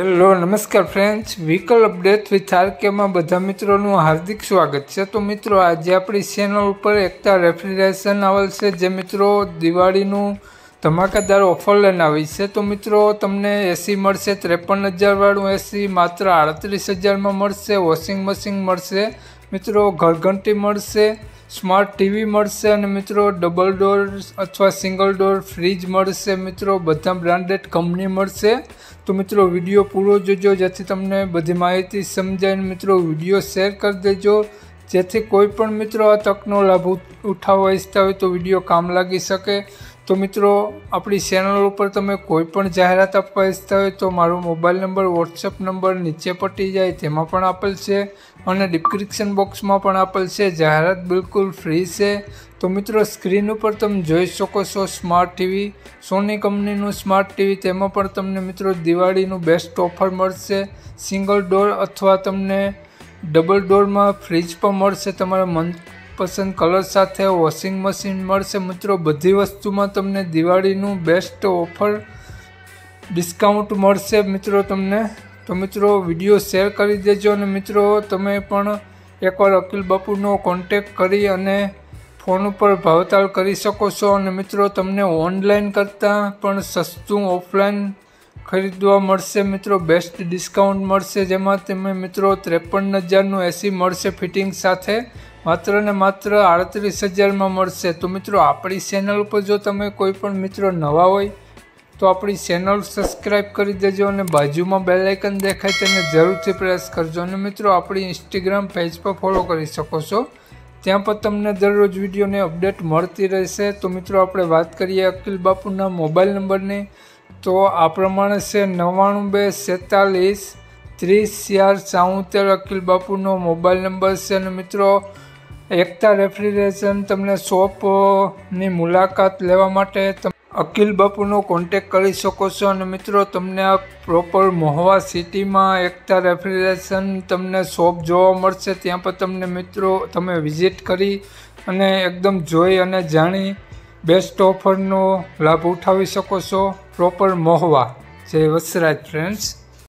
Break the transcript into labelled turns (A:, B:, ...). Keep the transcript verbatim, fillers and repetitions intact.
A: Hello નમસ્કાર friends, vehicle update with આરકેમાં બધા મિત્રોનું હાર્દિક સ્વાગત છે। તો મિત્રો આજે આપણી ચેનલ ઉપર એકતા રેફ્રિજરેશન આવેલ છે, જે મિત્રો દિવાળીનું ધમાકેદાર ઓફર લઈને આવી છે। તો મિત્રો તમને એસી મળશે ત્રેપન હજાર વાળું એસી માત્ર આડત્રીસ હજારમાં મળશે। વોશિંગ મશીન મળશે મિત્રો, ઘરઘંટી મળશે, સ્માર્ટ ટીવી મળશે અને મિત્રો ડબલ ડોર અથવા સિંગલ ડોર ફ્રીજ મળશે મિત્રો, બધા બ્રાન્ડેડ કંપની મળશે। તો મિત્રો વિડીયો પૂરો જોજો જેથી તમને બધી માહિતી સમજાય। મિત્રો વિડીયો શેર કરી દેજો જેથી કોઈ પણ મિત્રો આ તકનો લાભ ઉઠાવવા ઈચ્છતા હોય તો વિડીયો કામ લાગી શકે। તો મિત્રો આપણી ચેનલ ઉપર તમે કોઈ પણ જાહેરાત આપવા ઈચ્છતા હોય તો મારો મોબાઈલ નંબર વોટ્સએપ નંબર નીચે પટી જાય તેમાં પણ આપેલ છે અને ડિસ્ક્રિપ્શન બોક્સમાં પણ આપેલ છે। જાહેરાત બિલકુલ ફ્રી છે। તો મિત્રો સ્ક્રીન ઉપર તમે જોઈ શકો છો સ્માર્ટ ટીવી, સોની કંપનીનું સ્માર્ટ ટીવી, તેમાં પણ તમને મિત્રો દિવાળીનું બેસ્ટ ઓફર મળશે। સિંગલ ડોર અથવા તમને ડબલ ડોરમાં ફ્રીજ પણ મળશે તમારા મનપસંદ કલર સાથે। વોશિંગ મશીન મળશે મિત્રો, બધી વસ્તુમાં તમને દિવાળીનું બેસ્ટ ઓફર ડિસ્કાઉન્ટ મળશે મિત્રો તમને। તો મિત્રો વિડીયો શેર કરી દેજો અને મિત્રો તમે પણ એકવાર અકિલ બાપુનો કોન્ટેક કરી અને ફોન ઉપર ભાવતાલ કરી શકો છો અને મિત્રો તમને ઓનલાઈન કરતાં પણ સસ્તું ઓફલાઈન ખરીદવા મળશે મિત્રો, બેસ્ટ ડિસ્કાઉન્ટ મળશે, જેમાં તમે મિત્રો ત્રેપન હજારનું એસી મળશે ફિટિંગ સાથે માત્ર ને માત્ર આડત્રીસ હજારમાં મળશે। તો મિત્રો આપણી ચેનલ ઉપર જો તમે કોઈ પણ મિત્રો નવા હોય તો આપણી ચેનલ સબસ્ક્રાઈબ કરી દેજો અને બાજુમાં બેલ આઇકન દેખાય તેને જરૂરથી પ્રેસ કરજો અને મિત્રો આપણી ઇન્સ્ટાગ્રામ પેજ પર ફોલો કરી શકો છો, ત્યાં પર તમને દરરોજ વિડીયોની અપડેટ મળતી રહેશે। તો મિત્રો આપણે વાત કરીએ અકિલ બાપુના મોબાઈલ નંબરની, તો આ પ્રમાણે છે નવ્વાણું બે સેતાલીસ ત્રીસ ચાર ચાઉતેર અકિલ બાપુનો મોબાઈલ નંબર છે। અને મિત્રો એકતા રેફ્રિજરેશન તમને શોપની મુલાકાત લેવા માટે તમે અકિલ બાપુનો કોન્ટેક કરી શકો છો અને મિત્રો તમને આ પ્રોપર મહુવા સિટીમાં એકતા રેફ્રિજરેશન તમને શોપ જોવા મળશે, ત્યાં પર તમને મિત્રો તમે વિઝિટ કરી અને એકદમ જોઈ અને જાણી બેસ્ટ ઓફરનો લાભ ઉઠાવી શકો છો પ્રોપર મહુવા। જય વસરાજ ફ્રેન્ડ્સ।